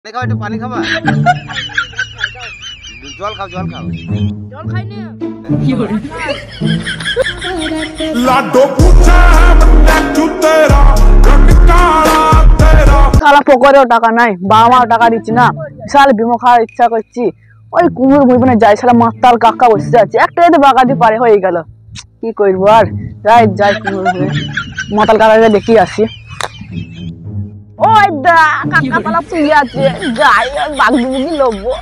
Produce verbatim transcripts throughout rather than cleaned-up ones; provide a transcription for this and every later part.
খাও একটু পানি খাবা জল খাও জল খাও জল খাই না কি করে लाडो पूछा है बंदा तू तेरा रंग काला तेरा শালা পকেটেও টাকা নাই বাবা মাও টাকা দিচ্ছি না বিশাল বিমো খাওয়ার ইচ্ছা করছি ওই কুমড়ো মুড়ি যাই শালা মাতাল কাকা বসে আছে একটা যদি বাগাতে পারে হয়ে গেল কি করবো আর যাই যাই কুমড়ো মুড়ি মাতাল কাকাকে দেখি আসি ওই দা কাকা পালা শুয়ে আছে যাই বাঘ দুবুকি লবো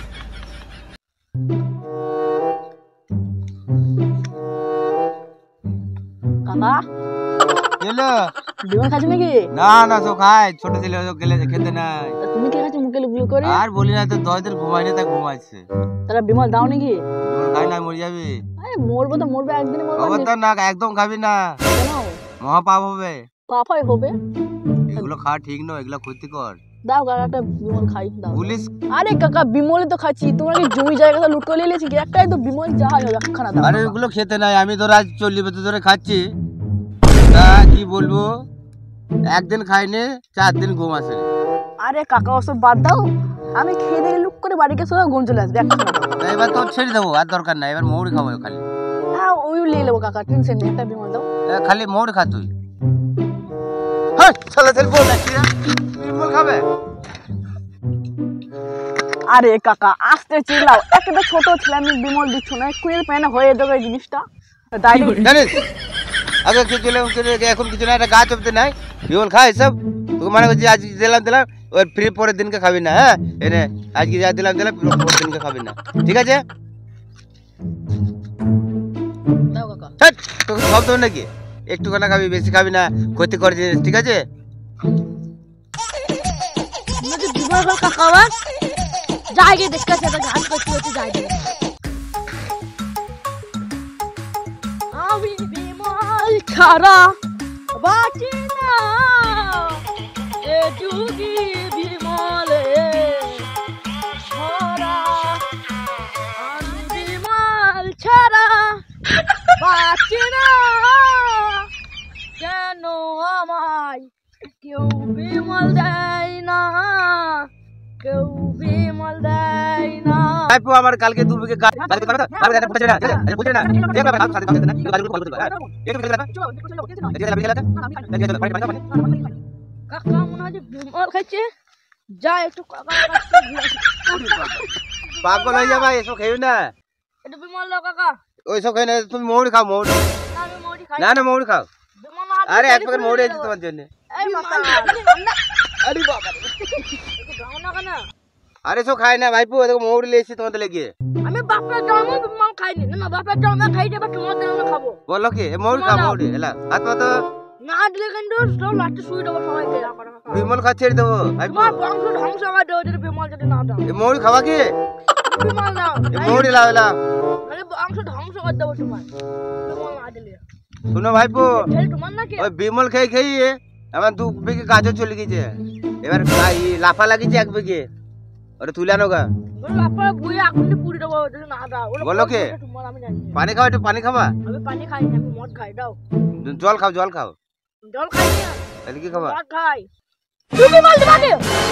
কাকা চলো বিমল খাচ্ছি নাকি না না সব খায় ছোট ছেলে সব গেলে খেতে নাই তুমি কি খাচ্ছি মুখে লুকলুক করে আর বলি না তো দশ দিন ঘুমাই না তা ঘুমাইছে তাহলে বিমল দাও নাকি বিমল খাই না মরে যাবি আরে মরবো তো মরবে একদিনে মরবো খবরদার না একদম খাবি না কেন মহা পাপ হবে পাপাই হবে এগুলো খাওয়া ঠিক নয় এগুলো ক্ষতিকর দাও কাকাটা বিমল খাই দাও পুলিশ আরে কাকা বিমলই তো খাচ্ছি তোমরা কি জমি জায়গা লুট করে নিয়েছি কি একটাই তো বিমল যা হয় একখানা দাও আরে এগুলো খেতে নাই আমি ধর আজ চল্লিশ বছর ধরে খাচ্ছি তা কি বলবো একদিন খাইনি চার দিন ঘুম আসে আরে কাকা ওসব বাদ দাও আমি খেয়ে দিয়ে লুক করে বাড়িকে সবাই গুণ চলে আসবে একখানা দাও তা এবার তো ছেড়ে দেবো আর দরকার নাই এবার মৌরি খাবো খালি হ্যাঁ ওই নিয়ে নেবো কাকা টেনশন নেই একটা বিমল দাও এ, খালি মৌরি খা তুই হ্যাঁ চলে চল বল না কি বিমল খাবে আরে কাকা আসতে চিল্লাও একটা ছোট ছেলে আমি বিমল দিচ্ছ না কুয়ের প্যানে হয়ে যাবে এই জিনিসটা ডাইরেক্ট জানিস আগে কিছু এখন কিছু না একটা গাছ অব্দি নাই বিমল খা এসব তোকে মানে করছি আজ দিলাম দিলাম ওর ফ্রি পরের দিনকে খাবি না হ্যাঁ এনে আজকে যা দিলাম দিলাম পরের দিনকে খাবি না ঠিক আছে দাও কাকা হ্যাঁ তোকে সব দেবো নাকি একটুখানা খাবি বেশি খাবি না ক্ষতি করে জিনিস ঠিক আছে মুঝে বিমল का काका जाएंगे देखकर से घास करते होते जाएंगे आवी बिमल छारा बाचिना ए जुगी बिमले छारा आवी बिमल छारा बाचिना কেনো আমায় কেউ বিমল দেয় না কেউ বিমল দেয় না আইপো আমার কালকে দু বিঘে গাছ কালকে পাবে তো পাবে না বুঝে না বুঝে না দেখ বাবা সাথে সাথে না গাড়ি কল করতে পারে একটু বিঘে লাগা দেখে যাবে গেলাতে দেখে যাবে পানি পানি কাকা মনে হয় বিমল খাচ্ছে যা একটু কাকা পাগল হয়ে যাবে এসব খেও না এটা বিমল দাও কাকা ওই সব খাই না তুমি মৌরি খাও মৌরি আমি মৌরি খাই না না মৌরি খাও বিমল আরে এক প্যাকেট মৌরি আছে তোমার জন্য এই মাথা আরে বাবা গাও না কেন আরে সব খাই না ভাইপো দেখো মৌরি লেছি তোমাদের লেগে আমি বাপের জন্মে বিমল খাইনি না বাপের জন্মে খাই দেবে তোমার জন্মে খাবো বলো কি মৌরি খাও মৌরি এলা হাত পাতো না দিলে কিন্তু সব লাস্টে শুয়ে দেবো সবাইকে বিমল খা ছেড়ে দেবো ভাইপো তোমার বংশ ধ্বংস হবে দেবো যদি বিমল যদি না দাও এই মৌরি খাওয়া কি বিমল দাও এই মৌরি লাও এলা মানে বংশ ধ্বংস করে দেবো তোমার বিমল না দিলে শুনো ভাইপো ছেলে তোমার নাকি ওই বিমল খেয়ে খেয়ে আমার দু বিঘে গাজর চলে গেছে এবার লাফা লাগিয়েছে এক বিঘে ওটা তুলে আনো গা বাপা বুয়ে আগুনে পুড়ে দেবো যদি না দাও বলো কে তোমার আমি জানি পানি খাও একটু পানি খাবা আমি পানি খাই না আমি মদ খাই দাও জল খাও জল খাও জল খাই না তাহলে কি খাবা মদ খাই তুমি বলতে পারো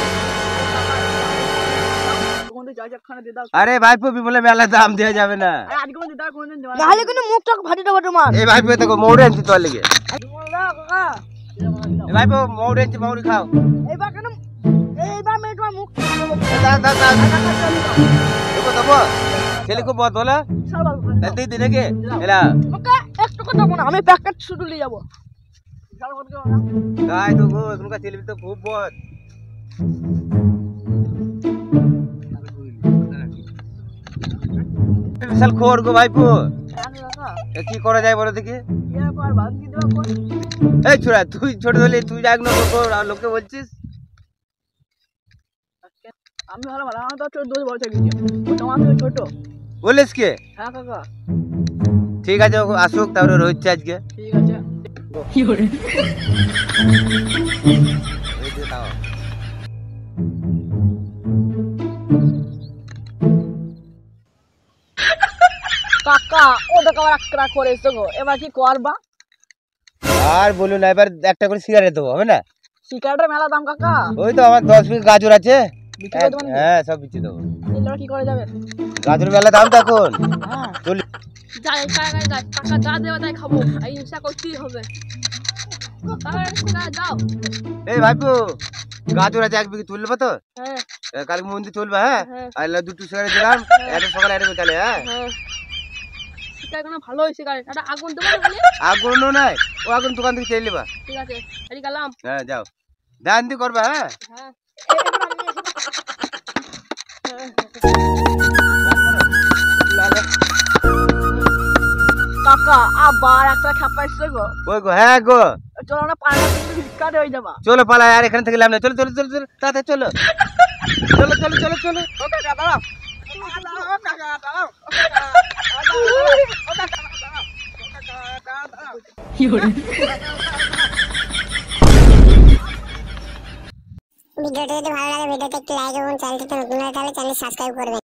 আরে ভাইপো বিমলে মেলা দাম দেওয়া যাবে না তাহলে কিন্তু মুখ চোখ ফাটি দেবো তোমার এই ভাইপো দেখো মৌরি আনছি তোর লেগে বিমল দাও কাকা এই ভাইপো মৌরি আনছি মৌরি খাও এইবার কেন এইবার আমি তোমার মুখ দাও দাও দাও দেবো দেবো ছেলে খুব বদ বলো তুই দিনে কে এলা ওকে একটু কথা বলো আমি প্যাকেট শুধু নিয়ে যাবো তাই তো গো এখনকার ছেলে তো খুব বদ বিশাল খোর গো ভাইপো কি করা যায় বলো দেখি এই ছোড়া তুই ছোট হলে তুই যাক না লোককে বলছিস আমি ভালো ভালো আমার তো চোদ্দ বছর গেছে তোমার থেকে ছোট বলিস কে হ্যাঁ কাকা ঠিক আছে আসুক তারপরে রয়েছে আজকে ঠিক আছে কি করে কাকা ওটা কাবার আকরা করেছো গো এবার কি করবা আর বলুন না এবার একটা করে সিগারেট দেবো হবে না সিগারেটের মেলা দাম কাকা ওই তো আমার দশ বিঘা গাজর আছে বিক্রি করে দেবেন নাকি? হ্যাঁ সব বিচি দেবো। এগুলো কি করে যাবে? গাজর মেলা দাম তো এখন হ্যাঁ চল্লিশ। যাই কাকা যাই কাকা যা দেবে তাই খাবো এই হিংসা করতেই হবে কাকা কাকা যাও এই ভাইপু গাজর আছে এক বিঘি তুলবে তো? হ্যাঁ এ, কালকে মন্দির তুলবে হ্যাঁ হ্যাঁ। আর এলা দুটো সেখানে দিলাম একটা সকালে একটা বিকালে হ্যাঁ হ্যাঁ শিকার কোনো ভালো হয়েছে গাড়ি একটা আগুন দেবো না বলে আগুনও নাই ও আগুন দোকান থেকে চেয়ে নেবা। ঠিক আছে এই গেলাম হ্যাঁ যাও ধ্যান দিয়ে করবে হ্যাঁ হ্যাঁ কাকা আবার একটা খাপা এসছে গো। ওই গো হ্যাঁ গো চলো আমরা পাড়া ভিক্ষাতে হয়ে যাবা। চলো পালা আর এখানে থেকে লাভ নাই চলো চলো চলো চলো তাড়াতাড়ি চলো চলো চলো চলো চলো ও কাকা দাঁড়াও। ও কাকা দাঁড়াও। ও কাকা ও কাকা দাঁড়াও। ও কাকা দাঁড়াও। ভিডিওটি যদি ভালো লাগে ভিডিওতে একটি লাইক এবং চ্যানেলটিতে নতুন হলে তাহলে চ্যানেল সাবস্ক্রাইব করবেন।